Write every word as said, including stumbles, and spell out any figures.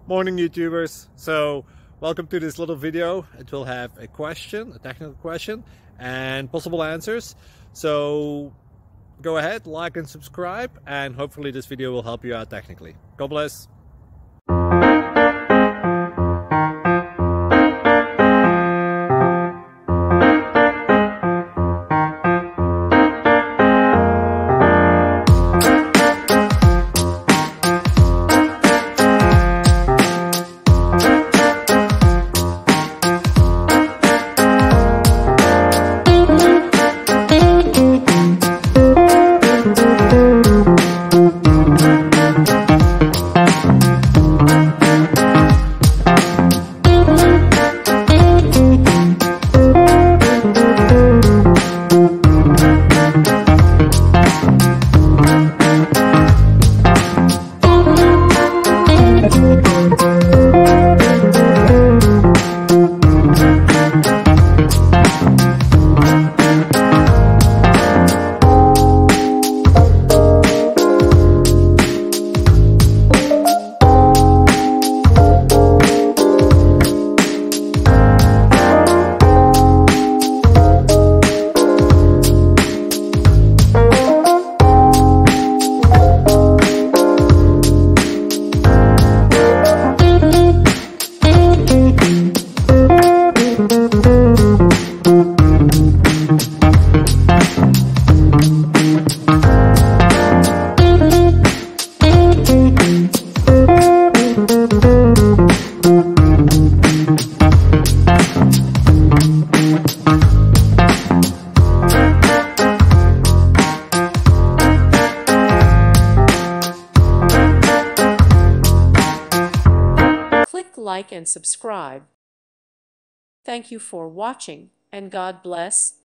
Morning YouTubers. So welcome to this little video. It will have a question, a technical question, and possible answers. So go ahead, like and subscribe, and hopefully this video will help you out technically. God bless. Like and subscribe. Thank you for watching, and God bless.